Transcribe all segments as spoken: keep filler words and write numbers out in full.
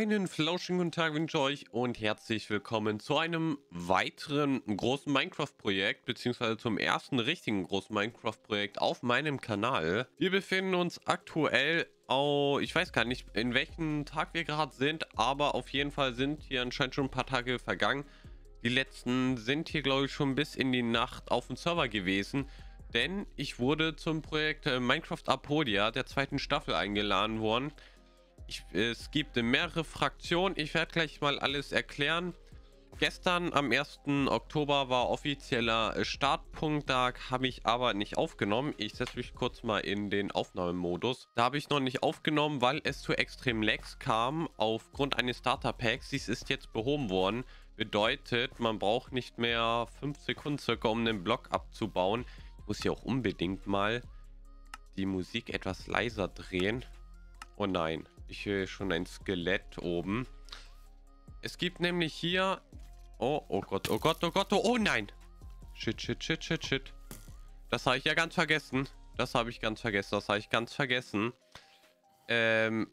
Einen flauschigen guten Tag wünsche ich euch und herzlich willkommen zu einem weiteren großen Minecraft-Projekt, beziehungsweise zum ersten richtigen großen Minecraft-Projekt auf meinem Kanal. Wir befinden uns aktuell auf, ich weiß gar nicht, in welchem Tag wir gerade sind, aber auf jeden Fall sind hier anscheinend schon ein paar Tage vergangen. Die letzten sind hier, glaube ich, schon bis in die Nacht auf dem Server gewesen, denn ich wurde zum Projekt äh, Minecraft Apodia der zweiten Staffel eingeladen worden. Ich, es gibt mehrere Fraktionen. Ich werde gleich mal alles erklären. Gestern am ersten Oktober war offizieller Startpunkt. Da habe ich aber nicht aufgenommen. Ich setze mich kurz mal in den Aufnahmemodus. Da habe ich noch nicht aufgenommen, weil es zu extrem Lags kam aufgrund eines Starter Packs. Dies ist jetzt behoben worden. Bedeutet, man braucht nicht mehr fünf Sekunden circa, um den Block abzubauen. Ich muss hier auch unbedingt mal die Musik etwas leiser drehen. Oh nein. Ich höre schon ein Skelett oben. Es gibt nämlich hier... Oh, oh Gott, oh Gott, oh Gott, oh, oh nein. Shit, shit, shit, shit, shit. Das habe ich ja ganz vergessen. Das habe ich ganz vergessen. Das habe ich ganz vergessen. Ähm...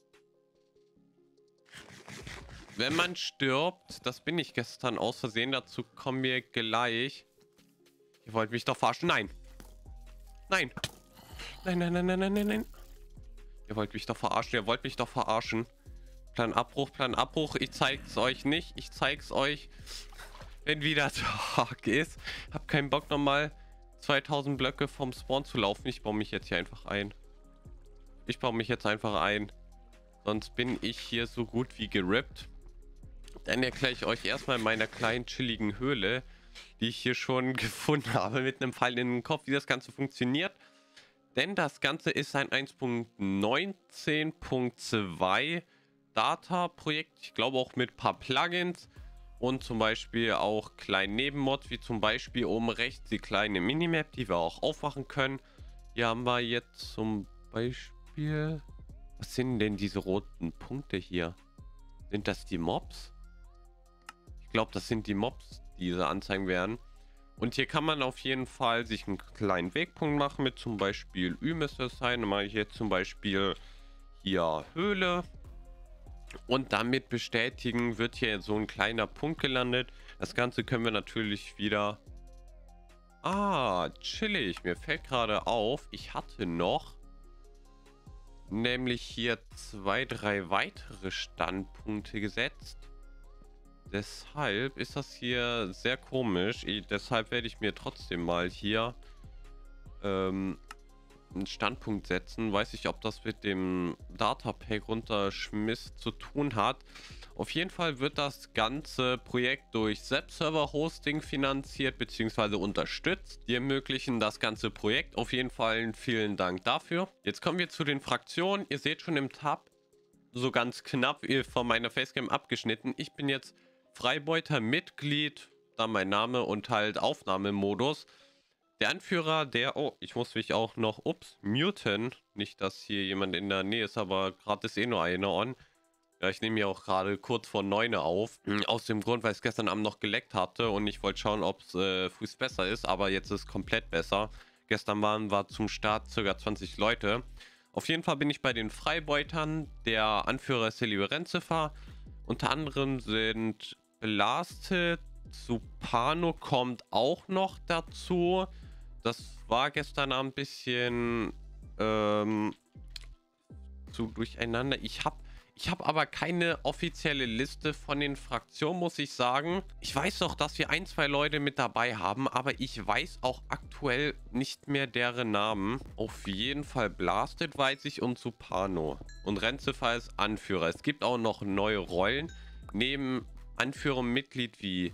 Wenn man stirbt, das bin ich gestern aus Versehen, dazu kommen wir gleich. Ihr wollt mich doch verarschen. Nein. Nein. Nein, nein, nein, nein, nein, nein, nein. Ihr wollt mich doch verarschen, ihr wollt mich doch verarschen. Plan Abbruch, Plan Abbruch. Ich zeig's euch nicht. Ich zeig's euch, wenn wieder Tag ist. Hab keinen Bock nochmal zweitausend Blöcke vom Spawn zu laufen. Ich baue mich jetzt hier einfach ein. Ich baue mich jetzt einfach ein. Sonst bin ich hier so gut wie gerippt. Dann erkläre ich euch erstmal in meiner kleinen chilligen Höhle, die ich hier schon gefunden habe, mit einem Pfeil in den Kopf, wie das Ganze funktioniert. Denn das Ganze ist ein eins Punkt neunzehn Punkt zwei Data-Projekt. Ich glaube auch mit ein paar Plugins und zum Beispiel auch kleinen Nebenmods, wie zum Beispiel oben rechts die kleine Minimap, die wir auch aufmachen können. Hier haben wir jetzt zum Beispiel... Was sind denn diese roten Punkte hier? Sind das die Mobs? Ich glaube, das sind die Mobs, die diese anzeigen werden. Und hier kann man auf jeden Fall sich einen kleinen Wegpunkt machen mit zum Beispiel Ü müsste es sein. Dann mache ich jetzt zum Beispiel hier Höhle. Und damit bestätigen wird hier so ein kleiner Punkt gelandet. Das Ganze können wir natürlich wieder... Ah, chillig. Mir fällt gerade auf, ich hatte noch nämlich hier zwei, drei weitere Standpunkte gesetzt. Deshalb ist das hier sehr komisch. Ich, deshalb werde ich mir trotzdem mal hier ähm, einen Standpunkt setzen. Weiß ich, ob das mit dem Data Pack runterschmiss zu tun hat. Auf jeden Fall wird das ganze Projekt durch Zap-Server Hosting finanziert bzw. unterstützt. Die ermöglichen das ganze Projekt. Auf jeden Fall vielen Dank dafür. Jetzt kommen wir zu den Fraktionen. Ihr seht schon im Tab so ganz knapp von meiner Facecam abgeschnitten. Ich bin jetzt Freibeuter Mitglied, da mein Name und halt Aufnahmemodus. Der Anführer, der, oh, ich muss mich auch noch, ups, muten. Nicht, dass hier jemand in der Nähe ist, aber gerade ist eh nur einer on. Ja, ich nehme ja auch gerade kurz vor neun auf. Aus dem Grund, weil es gestern Abend noch geleckt hatte und ich wollte schauen, ob es äh, früh besser ist, aber jetzt ist es komplett besser. Gestern waren wir zum Start ca. zwanzig Leute. Auf jeden Fall bin ich bei den Freibeutern. Der Anführer ist Silly Renzifer. Unter anderem sind Blasted, Supano kommt auch noch dazu. Das war gestern ein bisschen ähm, zu durcheinander. Ich habe ich hab aber keine offizielle Liste von den Fraktionen, muss ich sagen. Ich weiß doch, dass wir ein, zwei Leute mit dabei haben, aber ich weiß auch aktuell nicht mehr deren Namen. Auf jeden Fall Blasted weiß ich und Supano. Und Renzifer ist Anführer. Es gibt auch noch neue Rollen. Neben Anführermitglied wie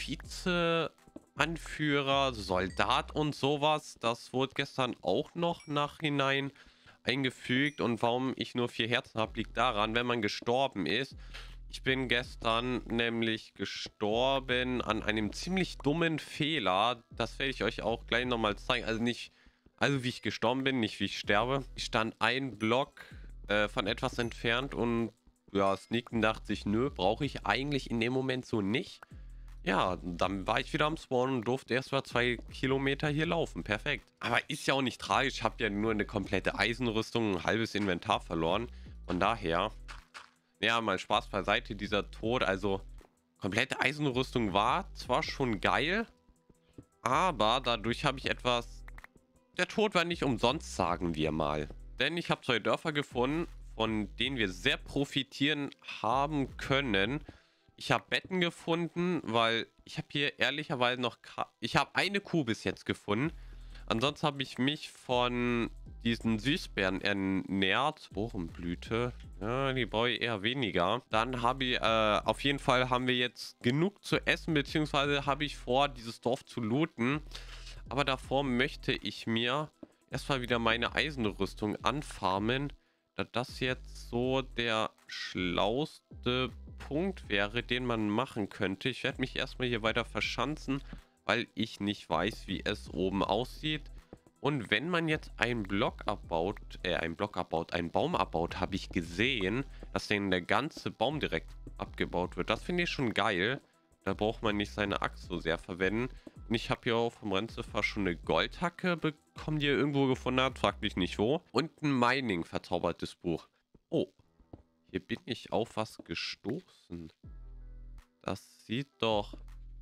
Vize-Anführer, Soldat und sowas. Das wurde gestern auch noch nachhinein eingefügt. Und warum ich nur vier Herzen habe, liegt daran, wenn man gestorben ist. Ich bin gestern nämlich gestorben an einem ziemlich dummen Fehler. Das werde ich euch auch gleich nochmal zeigen. Also nicht, also wie ich gestorben bin, nicht wie ich sterbe. Ich stand ein Block äh, von etwas entfernt und ja, Sneaken dachte sich, nö, brauche ich eigentlich in dem Moment so nicht. Ja, dann war ich wieder am Spawn und durfte erst mal zwei Kilometer hier laufen. Perfekt. Aber ist ja auch nicht tragisch. Ich habe ja nur eine komplette Eisenrüstung, ein halbes Inventar verloren. Von daher Ja, mal Spaß beiseite, dieser Tod, also komplette Eisenrüstung war zwar schon geil, aber dadurch habe ich etwas, der Tod war nicht umsonst, sagen wir mal. Denn ich habe zwei Dörfer gefunden, von denen wir sehr profitieren haben können. Ich habe Betten gefunden, weil ich habe hier ehrlicherweise noch... Ich habe eine Kuh bis jetzt gefunden. Ansonsten habe ich mich von diesen Süßbeeren ernährt. Sporenblüte. Ja, die brauche ich eher weniger. Dann habe ich, äh, auf jeden Fall haben wir jetzt genug zu essen, beziehungsweise habe ich vor, dieses Dorf zu looten. Aber davor möchte ich mir erstmal wieder meine Eisenrüstung anfarmen, da das jetzt so der schlauste Punkt wäre, den man machen könnte. Ich werde mich erstmal hier weiter verschanzen, weil ich nicht weiß, wie es oben aussieht. Und wenn man jetzt einen Block abbaut, äh, einen Block abbaut, einen Baum abbaut, habe ich gesehen, dass dann der ganze Baum direkt abgebaut wird. Das finde ich schon geil. Da braucht man nicht seine Axt so sehr verwenden. Und ich habe hier auch vom Renzefer schon eine Goldhacke bekommen, die er irgendwo gefunden hat. Fragt mich nicht wo. Und ein Mining verzaubertes Buch. Oh, hier bin ich auf was gestoßen. Das sieht doch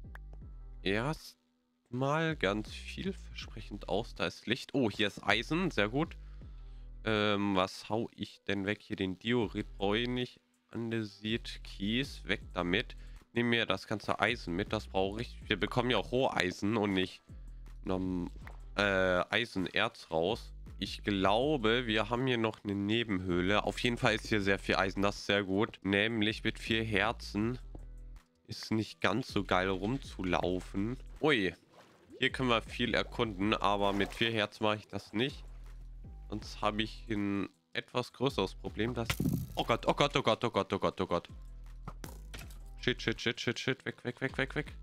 erstmal ganz vielversprechend aus. Da ist Licht. Oh, hier ist Eisen. Sehr gut. Ähm, was hau ich denn weg? Hier den Diorit brauche ich nicht. Andesit, Kies, weg damit. Nehmen wir das ganze Eisen mit. Das brauche ich. Wir bekommen ja auch Roheisen und nicht um, äh, Eisenerz raus. Ich glaube, wir haben hier noch eine Nebenhöhle. Auf jeden Fall ist hier sehr viel Eisen. Das ist sehr gut. Nämlich mit vier Herzen. Ist nicht ganz so geil rumzulaufen. Ui. Hier können wir viel erkunden. Aber mit vier Herzen mache ich das nicht. Sonst habe ich ein etwas größeres Problem. Das... Oh Gott, oh Gott, oh Gott, oh Gott, oh Gott, oh Gott. Shit, shit, shit, shit, shit. Weg, weg, weg, weg, weg.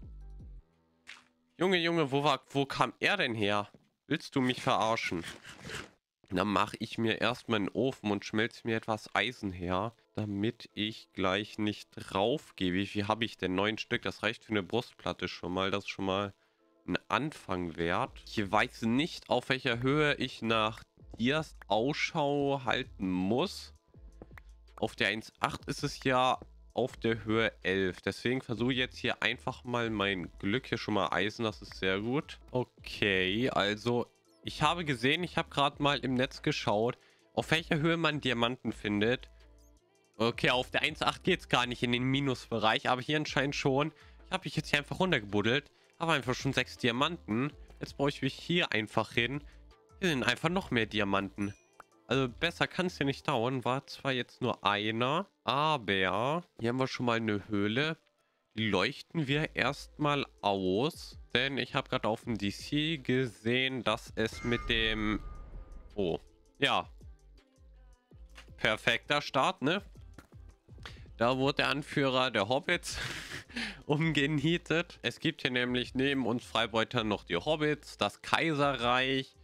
Junge, Junge, wo war, wo kam er denn her? Willst du mich verarschen? Dann mache ich mir erstmal einen Ofen und schmelze mir etwas Eisen her, damit ich gleich nicht drauf gehe. Wie viel habe ich denn? Neun Stück. Das reicht für eine Brustplatte schon mal. Das ist schon mal ein Anfang wert. Ich weiß nicht, auf welcher Höhe ich nach dir Ausschau halten muss. Auf der eins Komma acht ist es ja auf der Höhe elf. Deswegen versuche ich jetzt hier einfach mal mein Glück. Hier schon mal Eisen, das ist sehr gut. Okay, also ich habe gesehen, ich habe gerade mal im Netz geschaut, auf welcher Höhe man Diamanten findet. Okay, auf der eins Komma acht geht es gar nicht in den Minusbereich, aber hier anscheinend schon. Ich habe mich jetzt hier einfach runtergebuddelt, habe einfach schon sechs Diamanten. Jetzt brauche ich mich hier einfach hin. Hier sind einfach noch mehr Diamanten. Also besser kann es ja nicht dauern. War zwar jetzt nur einer, aber hier haben wir schon mal eine Höhle. Die leuchten wir erstmal aus. Denn ich habe gerade auf dem D C gesehen, dass es mit dem... Oh, ja. Perfekter Start, ne? Da wurde der Anführer der Hobbits umgenietet. Es gibt hier nämlich neben uns Freibeutern noch die Hobbits, das Kaiserreich,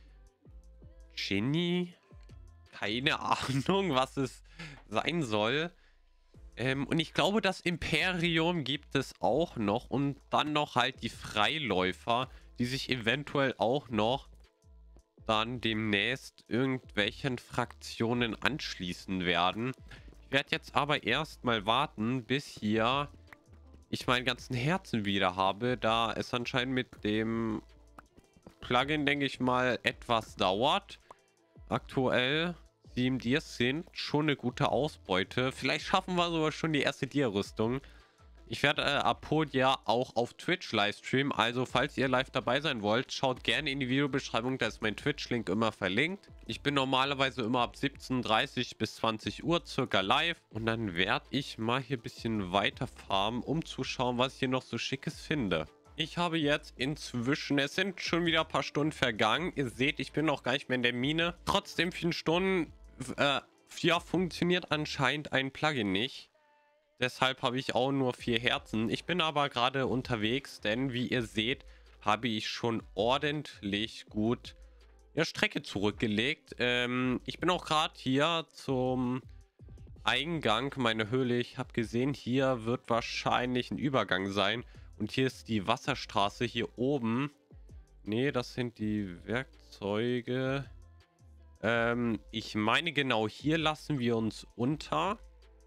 Genie... Keine Ahnung, was es sein soll. Ähm, und ich glaube, das Imperium gibt es auch noch. Und dann noch halt die Freiläufer, die sich eventuell auch noch dann demnächst irgendwelchen Fraktionen anschließen werden. Ich werde jetzt aber erstmal warten, bis hier ich meinen ganzen Herzen wieder habe, da es anscheinend mit dem Plugin, denke ich mal, etwas dauert. Aktuell sieben Dias sind schon eine gute Ausbeute. Vielleicht schaffen wir sogar schon die erste Dia-Rüstung. Ich werde äh, Apodia auch auf Twitch livestreamen. Also falls ihr live dabei sein wollt, schaut gerne in die Videobeschreibung. Da ist mein Twitch-Link immer verlinkt. Ich bin normalerweise immer ab siebzehn Uhr dreißig bis zwanzig Uhr circa live. Und dann werde ich mal hier ein bisschen weiter farmen, um zu schauen, was ich hier noch so Schickes finde. Ich habe jetzt inzwischen, es sind schon wieder ein paar Stunden vergangen. Ihr seht, ich bin noch gar nicht mehr in der Mine. Trotzdem vielen Stunden, äh, ja, funktioniert anscheinend ein Plugin nicht. Deshalb habe ich auch nur vier Herzen. Ich bin aber gerade unterwegs, denn wie ihr seht, habe ich schon ordentlich gut ja, Strecke zurückgelegt. Ähm, ich bin auch gerade hier zum Eingang meiner Höhle. Ich habe gesehen, hier wird wahrscheinlich ein Übergang sein. Und hier ist die Wasserstraße hier oben. Nee, das sind die Werkzeuge. Ähm, ich meine genau, hier lassen wir uns unter.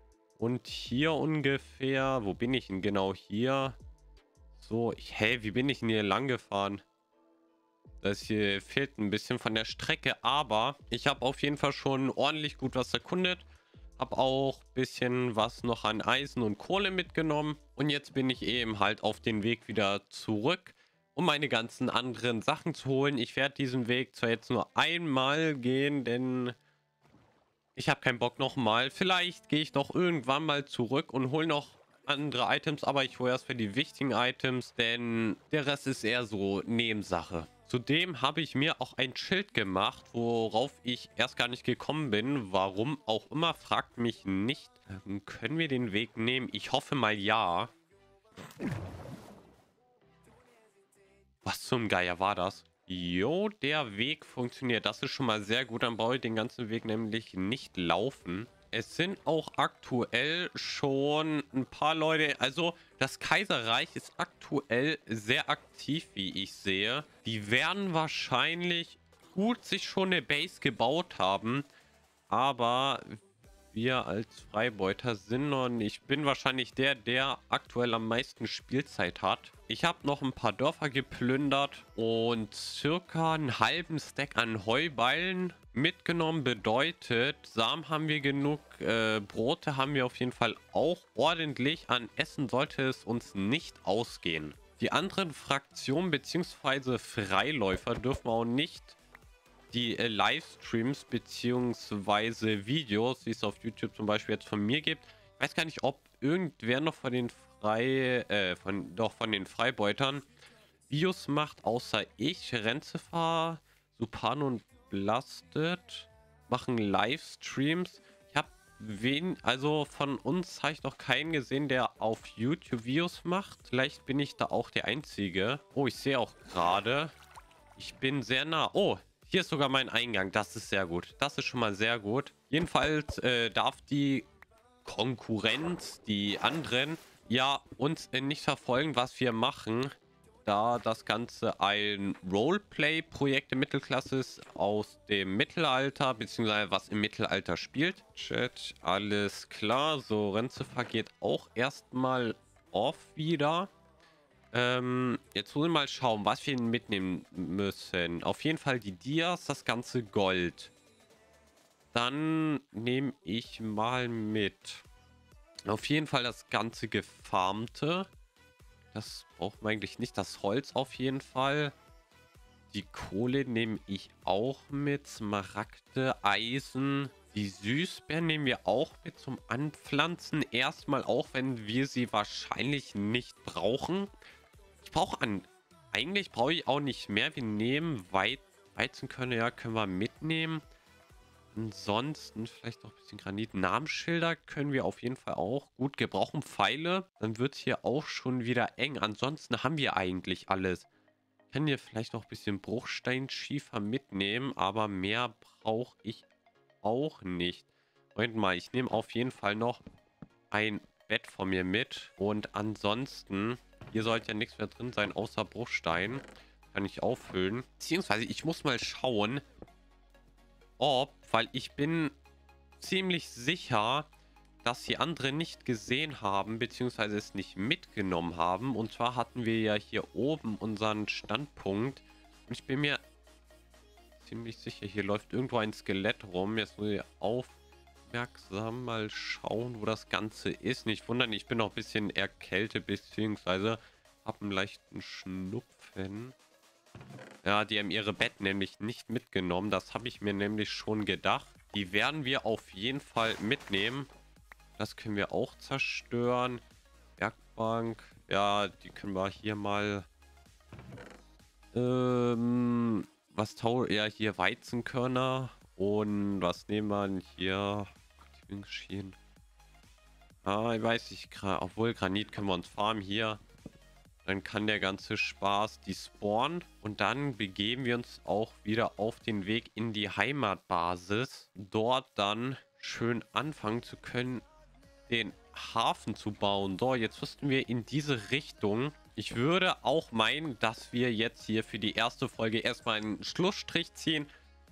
Und hier ungefähr, wo bin ich denn genau hier? So, ich, hey, wie bin ich denn hier lang gefahren? Das hier fehlt ein bisschen von der Strecke, aber ich habe auf jeden Fall schon ordentlich gut was erkundet. Habe auch ein bisschen was noch an Eisen und Kohle mitgenommen. Und jetzt bin ich eben halt auf den Weg wieder zurück, um meine ganzen anderen Sachen zu holen. Ich werde diesen Weg zwar jetzt nur einmal gehen, denn ich habe keinen Bock nochmal. Vielleicht gehe ich noch irgendwann mal zurück und hole noch andere Items, aber ich hole erst für die wichtigen Items, denn der Rest ist eher so Nebensache. Zudem habe ich mir auch ein Schild gemacht, worauf ich erst gar nicht gekommen bin. Warum auch immer, fragt mich nicht. Ähm, können wir den Weg nehmen? Ich hoffe mal ja. Was zum Geier war das? Jo, der Weg funktioniert. Das ist schon mal sehr gut. Dann brauche ich den ganzen Weg nämlich nicht laufen. Es sind auch aktuell schon ein paar Leute, also das Kaiserreich ist aktuell sehr aktiv, wie ich sehe. Die werden wahrscheinlich gut sich schon eine Base gebaut haben, aber wir als Freibeuter sind noch nicht. Ich bin wahrscheinlich der, der aktuell am meisten Spielzeit hat. Ich habe noch ein paar Dörfer geplündert und circa einen halben Stack an Heubeilen mitgenommen. Bedeutet, Samen haben wir genug, äh, Brote haben wir auf jeden Fall auch ordentlich. An Essen sollte es uns nicht ausgehen. Die anderen Fraktionen bzw. Freiläufer dürfen auch nicht die äh, Livestreams beziehungsweise Videos, wie es auf YouTube zum Beispiel jetzt von mir gibt. Ich weiß gar nicht, ob irgendwer noch von den Frei, äh, von, doch von den Freibeutern Videos macht, außer ich. Renzefahr, Supano und Blasted machen Livestreams. Ich habe wen, also von uns habe ich noch keinen gesehen, der auf YouTube Videos macht. Vielleicht bin ich da auch der Einzige. Oh, ich sehe auch gerade, ich bin sehr nah. Oh, hier ist sogar mein Eingang. Das ist sehr gut. Das ist schon mal sehr gut. Jedenfalls äh, darf die Konkurrenz, die anderen, ja uns äh, nicht verfolgen, was wir machen, da das Ganze ein Roleplay-Projekt der Mittelklasse ist aus dem Mittelalter, beziehungsweise was im Mittelalter spielt. Chat, alles klar. So, Renzefahr geht auch erstmal off wieder. Ähm, jetzt wollen wir mal schauen, was wir mitnehmen müssen. Auf jeden Fall die Dias, das ganze Gold. Dann nehme ich mal mit. Auf jeden Fall das ganze Gefarmte. Das braucht man eigentlich nicht. Das Holz auf jeden Fall. Die Kohle nehme ich auch mit. Smaragde, Eisen. Die Süßbeeren nehmen wir auch mit zum Anpflanzen. Erstmal auch, wenn wir sie wahrscheinlich nicht brauchen. Ich brauche an... Eigentlich brauche ich auch nicht mehr. Wir nehmen Wei Weizenkörner, ja, können wir mitnehmen. Ansonsten vielleicht noch ein bisschen Granit. Namensschilder können wir auf jeden Fall auch gut gebrauchen. Pfeile, dann wird es hier auch schon wieder eng. Ansonsten haben wir eigentlich alles. Ich kann hier vielleicht noch ein bisschen Bruchsteinschiefer mitnehmen, aber mehr brauche ich auch nicht. Moment mal, ich nehme auf jeden Fall noch ein Bett von mir mit. Und ansonsten, hier sollte ja nichts mehr drin sein, außer Bruchstein. Kann ich auffüllen. Beziehungsweise, ich muss mal schauen, ob, weil ich bin ziemlich sicher, dass die anderen nicht gesehen haben, beziehungsweise es nicht mitgenommen haben. Und zwar hatten wir ja hier oben unseren Standpunkt. Und ich bin mir ziemlich sicher, hier läuft irgendwo ein Skelett rum. Jetzt muss ich aufmerksam mal schauen, wo das Ganze ist. Nicht wundern, ich bin noch ein bisschen erkältet, beziehungsweise habe einen leichten Schnupfen. Ja, die haben ihre Bett nämlich nicht mitgenommen. Das habe ich mir nämlich schon gedacht. Die werden wir auf jeden Fall mitnehmen. Das können wir auch zerstören. Werkbank. Ja, die können wir hier mal... Ähm, was tau... Ja, hier Weizenkörner. Und was nehmen wir hier? Aktivierungsmaschinen. Ah, ich weiß nicht. Obwohl, Granit können wir uns farmen hier. Dann kann der ganze Spaß die spawnen. Und dann begeben wir uns auch wieder auf den Weg in die Heimatbasis. Dort dann schön anfangen zu können, den Hafen zu bauen. So, jetzt müssten wir in diese Richtung. Ich würde auch meinen, dass wir jetzt hier für die erste Folge erstmal einen Schlussstrich ziehen.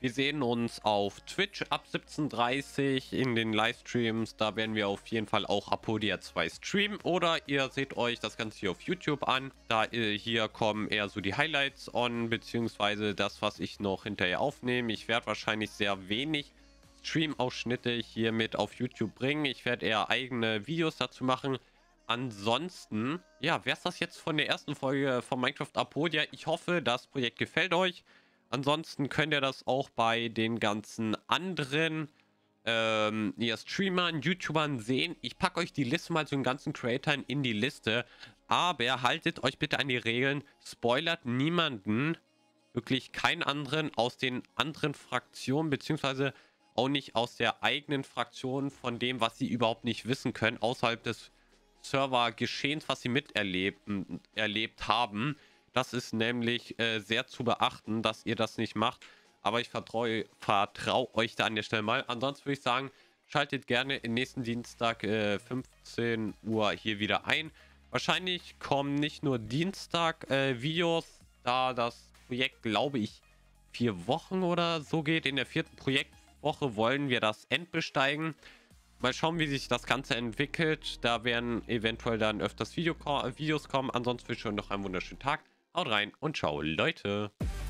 Wir sehen uns auf Twitch ab siebzehn Uhr dreißig in den Livestreams. Da werden wir auf jeden Fall auch Apodia zwei streamen. Oder ihr seht euch das Ganze hier auf YouTube an. Da äh, hier kommen eher so die Highlights on, beziehungsweise das, was ich noch hinterher aufnehme. Ich werde wahrscheinlich sehr wenig Stream-Ausschnitte hier mit auf YouTube bringen. Ich werde eher eigene Videos dazu machen. Ansonsten, ja, wäre es das jetzt von der ersten Folge von Minecraft Apodia. Ich hoffe, das Projekt gefällt euch. Ansonsten könnt ihr das auch bei den ganzen anderen ähm, ja, Streamern, YouTubern sehen. Ich packe euch die Liste mal zu den ganzen Creatoren in die Liste. Aber haltet euch bitte an die Regeln. Spoilert niemanden, wirklich keinen anderen aus den anderen Fraktionen, beziehungsweise auch nicht aus der eigenen Fraktion von dem, was sie überhaupt nicht wissen können, außerhalb des Server-Geschehens, was sie miterlebt erlebt haben. Das ist nämlich äh, sehr zu beachten, dass ihr das nicht macht. Aber ich vertraue vertrau euch da an der Stelle mal. Ansonsten würde ich sagen, schaltet gerne im nächsten Dienstag äh, fünfzehn Uhr hier wieder ein. Wahrscheinlich kommen nicht nur Dienstag äh, Videos, da das Projekt, glaube ich, vier Wochen oder so geht. In der vierten Projektwoche wollen wir das endbesteigen. Mal schauen, wie sich das Ganze entwickelt. Da werden eventuell dann öfters Video Videos kommen. Ansonsten wünsche ich euch noch einen wunderschönen Tag. Haut rein und ciao, Leute.